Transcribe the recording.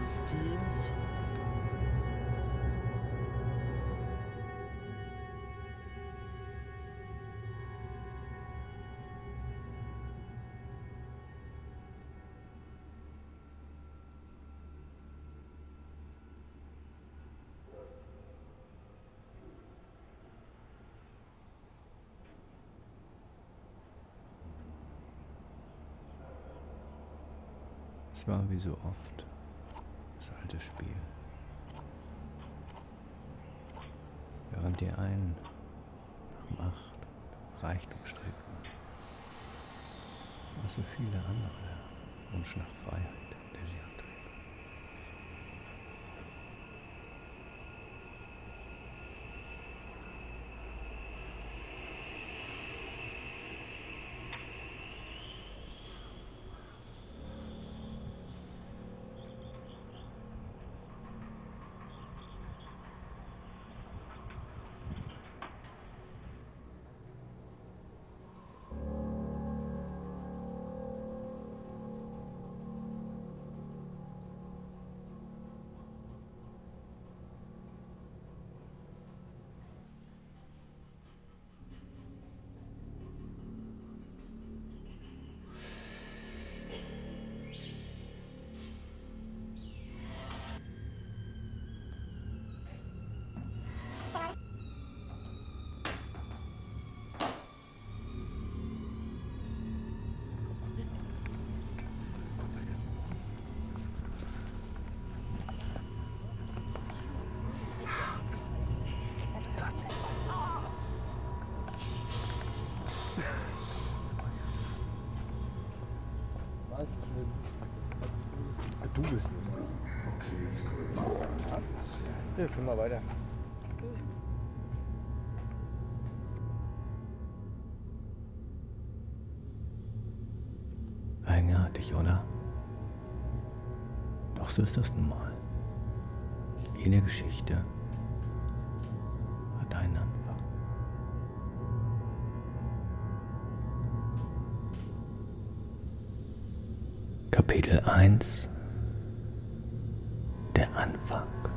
Systems. Es war wie so oft das alte Spiel. Während die einen nach Macht und Reichtum strebten, war so viele andere der Wunsch nach Freiheit, der sie antrieb. Was? Du bist es. Okay, ist gut. Ja, können wir weiter. Eigenartig, oder? Doch so ist das nun mal. Jede Geschichte hat einen Anfang. Kapitel 1: Der Anfang.